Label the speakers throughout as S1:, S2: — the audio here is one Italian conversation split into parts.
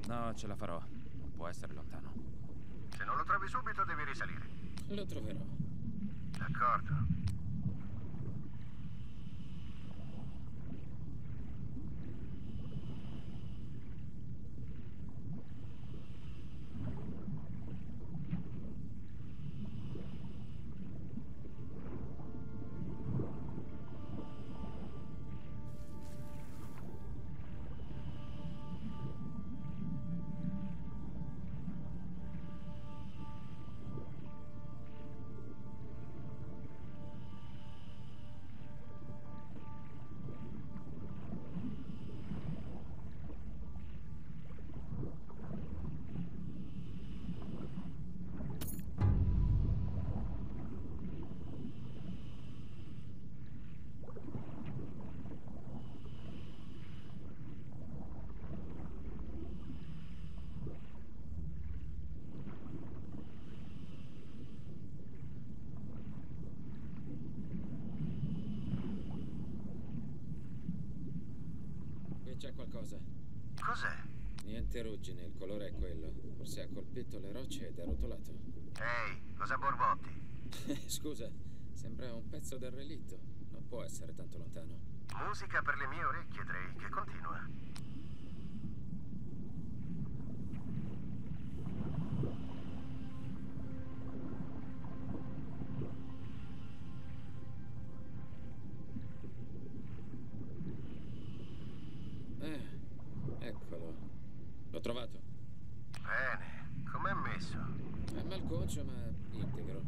S1: No, ce la farò. Non può essere lontano.
S2: Se non lo trovi subito, devi risalire.
S3: Lo troverò.
S2: D'accordo.
S3: Qui c'è qualcosa.
S2: Cos'è?
S3: Niente ruggine, il colore è quello. Forse ha colpito le rocce ed è rotolato.
S2: Ehi, cosa borbotti?
S3: Scusa, sembra un pezzo del relitto. Non può essere tanto lontano.
S2: Musica per le mie orecchie, Drake, continua.
S3: Eccolo. L'ho trovato.
S2: Bene, com'è messo?
S3: È malconcio, ma integro.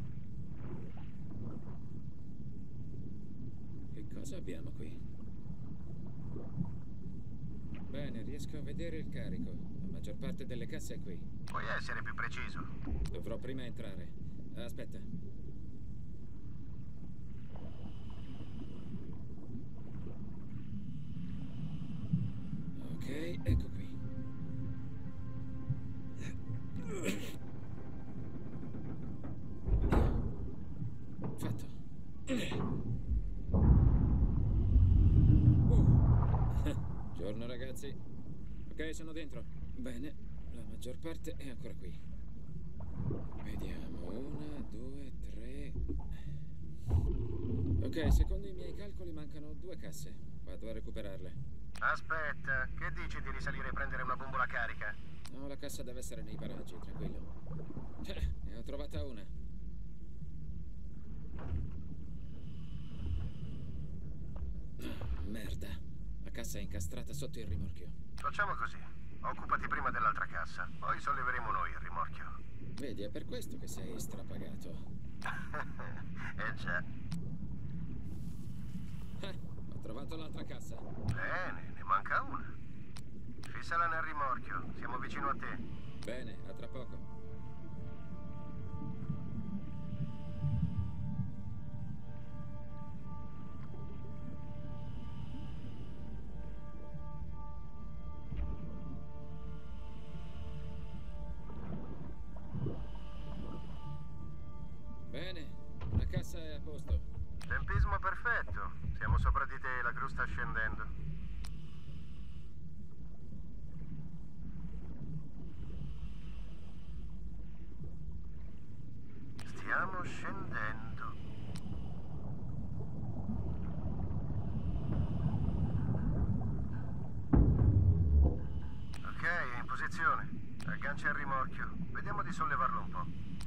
S3: Che cosa abbiamo qui? Bene, riesco a vedere il carico. La maggior parte delle casse è qui.
S2: Puoi essere più preciso?
S3: Dovrò prima entrare. Aspetta. Ok, ecco qui. Fatto. Buongiorno ragazzi. Ok, sono dentro. Bene, la maggior parte è ancora qui. Vediamo, 1, 2, 3. Ok, secondo i miei calcoli mancano 2 casse. Vado a recuperarle.
S2: Aspetta, che dici di risalire e prendere una bombola carica?
S3: No, la cassa deve essere nei paraggi, tranquillo. Ne ho trovata una. Merda. La cassa è incastrata sotto il rimorchio.
S2: Facciamo così. Occupati prima dell'altra cassa, poi solleveremo noi il rimorchio.
S3: Vedi, è per questo che sei strapagato.
S2: Eh già.
S3: Ho trovato l'altra cassa.
S2: Bene, ne manca una. Fissala nel rimorchio, siamo vicino a te.
S3: Bene, a tra poco. Bene, la cassa è a posto.
S2: Tempismo perfetto. Siamo sopra di te, la gru sta scendendo. Stiamo scendendo. Ok, è in posizione. Aggancia il rimorchio. Vediamo di sollevarlo un po'.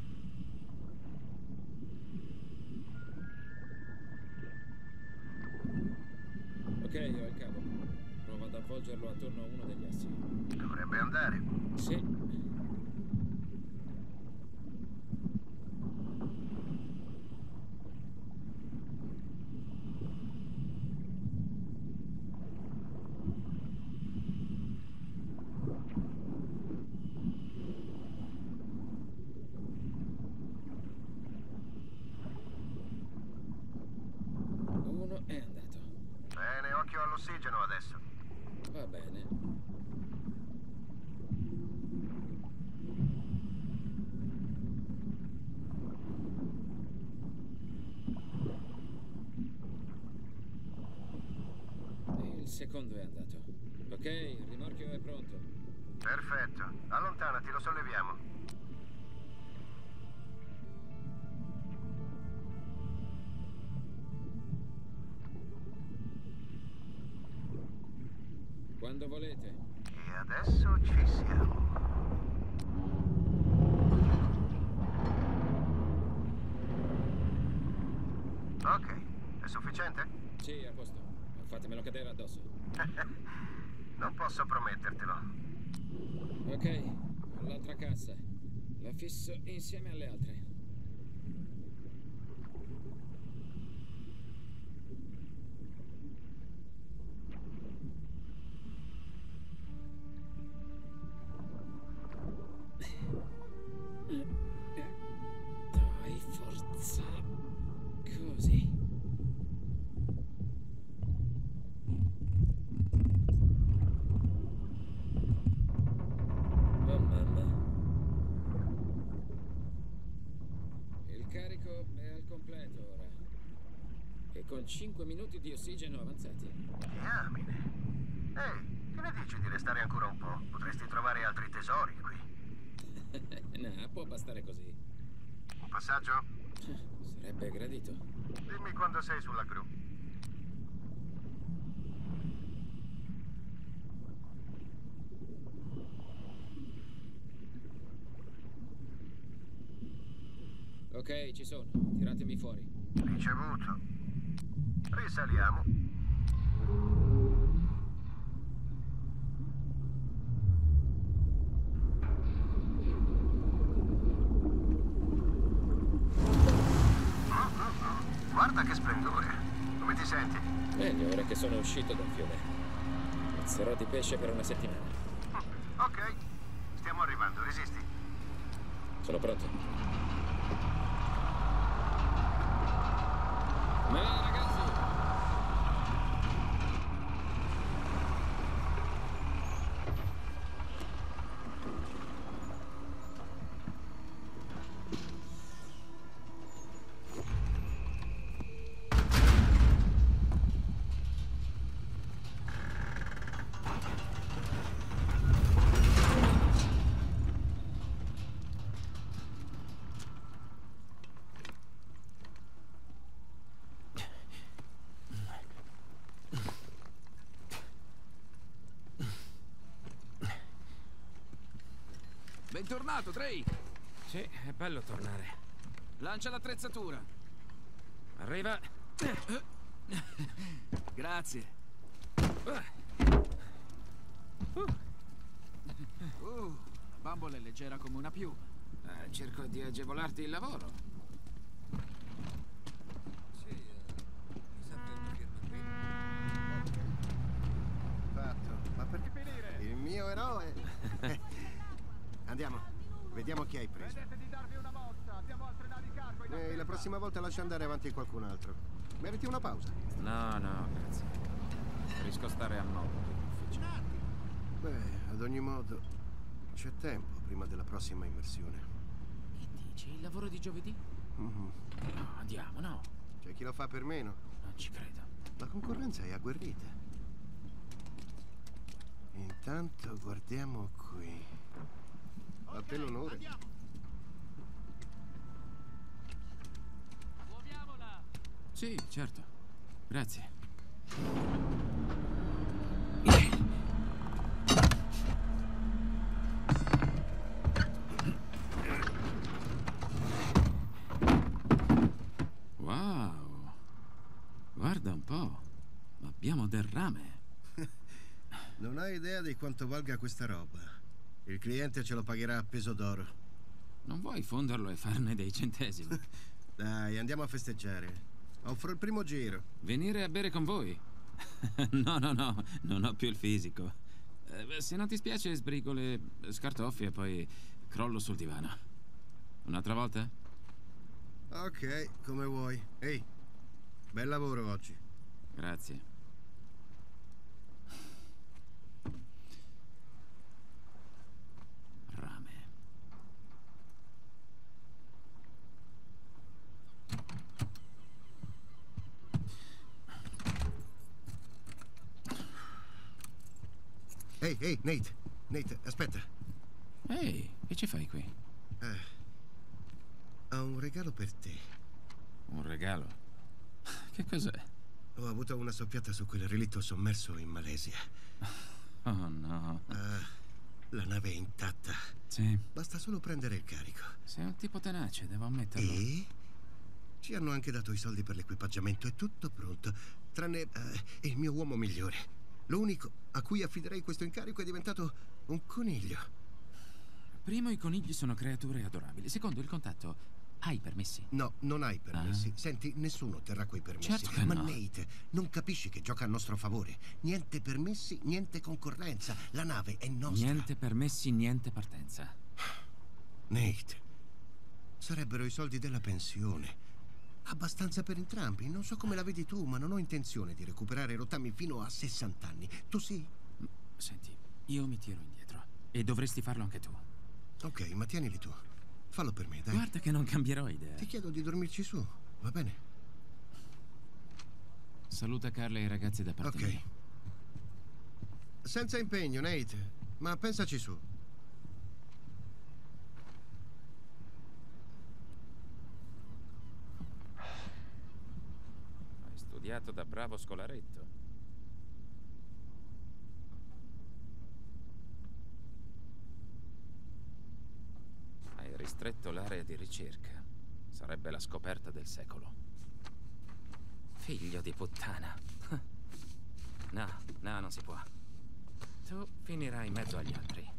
S3: Ok, ho il cavo. Provo ad avvolgerlo attorno a uno degli assi.
S2: Dovrebbe andare.
S3: Sì. Uno è andato.
S2: Bene, occhio all'ossigeno adesso.
S3: Va bene. E il secondo è andato. Ok, il rimorchio è pronto.
S2: Perfetto. Allontanati, lo solleviamo.
S3: Quando volete.
S2: E adesso ci siamo. Ok, è sufficiente?
S3: Sì, a posto. Fatemelo cadere addosso.
S2: Non posso promettertelo.
S3: Ok, ho l'altra cassa. La fisso insieme alle altre. Dai, forza. Così. Oh mamma. Il carico è al completo ora. E con 5 minuti di ossigeno avanzati.
S2: Diamine. Ehi, che ne dici di restare ancora un po'? Potresti trovare altri tesori qui.
S3: No, può bastare così.
S2: Un passaggio?
S3: Sarebbe gradito.
S2: Dimmi quando sei sulla gru.
S3: Ok, ci sono. Tiratemi fuori.
S2: Ricevuto. Risaliamo. Guarda che splendore. Come ti senti?
S3: Meglio ora che sono uscito dal fiume. Pezzerò di pesce per una settimana.
S2: Ok. Stiamo arrivando, resisti.
S3: Sono pronto. Ma ragazzi!
S4: Bentornato, Drake.
S1: Sì, è bello tornare.
S4: Lancia l'attrezzatura.
S1: Arriva.
S4: Grazie. La bambola è leggera come una piuma.
S1: Cerco di agevolarti il lavoro.
S5: Sì, mi serve una firma qui.
S2: Fatto. Ma perché finire? Il mio eroe. Andiamo. Vediamo chi hai preso.
S5: Vedete di darvi una mossa, abbiamo altre navi cargo in
S2: La
S5: attesa.
S2: prossima volta lascia andare avanti qualcun altro. Meriti una pausa.
S1: No, no, grazie. Preferisco stare a modo dell'ufficio.
S2: Beh, ad ogni modo, c'è tempo prima della prossima immersione.
S1: Che dici? Il lavoro di giovedì?
S2: Mhm.
S1: No, andiamo, no.
S2: C'è chi lo fa per meno.
S1: Non ci credo.
S2: La concorrenza è agguerrita. Intanto guardiamo qui. A te l'onore.
S4: Muoviamola.
S1: Sì, certo. Grazie. Wow. Guarda un po'. Abbiamo del rame.
S2: Non hai idea di quanto valga questa roba. Il cliente ce lo pagherà a peso d'oro.
S1: Non vuoi fonderlo e farne dei centesimi?
S2: Dai, andiamo a festeggiare. Offro il primo giro.
S1: Venire a bere con voi? No, no, no, non ho più il fisico. Se non ti spiace, sbrigo le scartoffie e poi crollo sul divano. Un'altra volta?
S2: Ok, come vuoi. Ehi, bel lavoro oggi.
S1: Grazie. Rame.
S2: Ehi, Nate. Nate, aspetta.
S1: Ehi, che ci fai qui?
S2: Ho un regalo per te.
S1: Un regalo? Che cos'è?
S2: Ho avuto una soffiata su quel relitto sommerso in Malesia.
S1: Oh no.
S2: La nave è intatta.
S1: Sì,
S2: Basta solo prendere il carico.
S1: sei un tipo tenace, devo ammetterlo.
S2: E? Ci hanno anche dato i soldi per l'equipaggiamento. È tutto pronto. Tranne il mio uomo migliore. L'unico a cui affiderei questo incarico è diventato un coniglio.
S1: Primo, i conigli sono creature adorabili. Secondo, il contatto. Hai i permessi?
S2: No, non hai permessi. Senti, nessuno terrà quei permessi.
S1: Certo che
S2: Ma
S1: no.
S2: Nate, non capisci che gioca a nostro favore. Niente permessi, niente concorrenza. La nave è nostra.
S1: Niente permessi, niente partenza.
S2: Nate, sarebbero i soldi della pensione. Abbastanza per entrambi. Non so come la vedi tu, ma non ho intenzione di recuperare rottami fino a 60 anni. Tu sì?
S1: Senti, io mi tiro indietro. E dovresti farlo anche tu.
S2: Ok, ma tienili tu. Fallo per me, dai.
S1: Guarda che non cambierò idea.
S2: Ti chiedo di dormirci su, va bene?
S1: Saluta Carla e i ragazzi da parte
S2: Ok.
S1: mia.
S2: Senza impegno, Nate. Ma pensaci su.
S3: Hai studiato da bravo scolaretto. Hai ristretto l'area di ricerca. Sarebbe la scoperta del secolo. Figlio di puttana. No, non si può. Tu finirai in mezzo agli altri.